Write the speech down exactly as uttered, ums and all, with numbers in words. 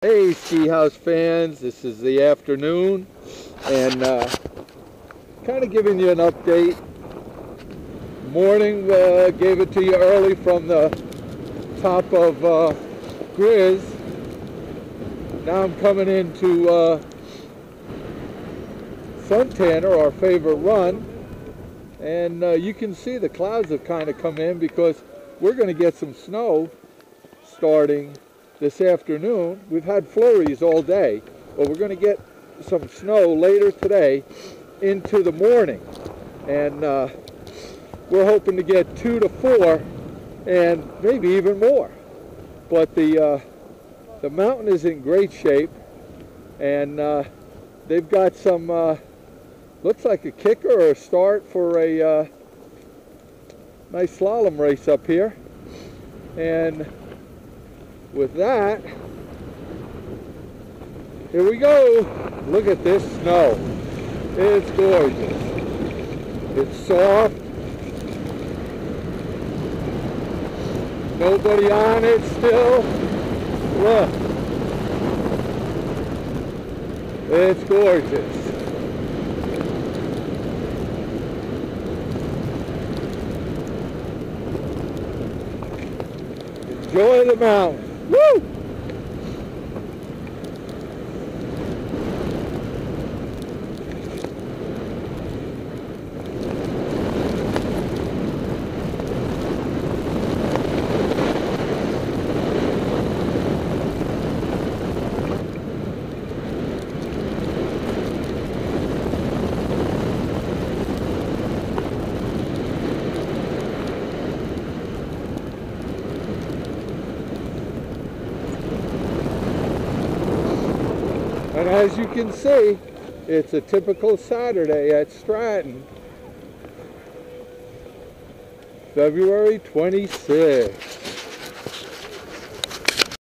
Hey Ski House fans, this is the afternoon and uh, kind of giving you an update. Morning uh, gave it to you early from the top of uh, Grizz. Now I'm coming into uh, Suntanner, our favorite run, and uh, you can see the clouds have kind of come in because we're going to get some snow starting this afternoon. We've had flurries all day, but we're going to get some snow later today into the morning, and uh, we're hoping to get two to four and maybe even more. But the uh, the mountain is in great shape, and uh, they've got some uh, looks like a kicker or a start for a uh, nice slalom race up here. And with that, here we go. Look at this snow. It's gorgeous. It's soft. Nobody on it still. Look. It's gorgeous. Enjoy the mountain. Woo! And as you can see, it's a typical Saturday at Stratton, February twenty-sixth.